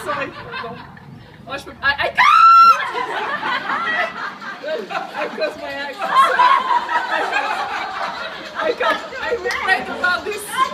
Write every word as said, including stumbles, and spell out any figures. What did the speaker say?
sorry. Pardon. Oh, je peux... I, I can't! I close my eyes. I can't. I'm afraid about this.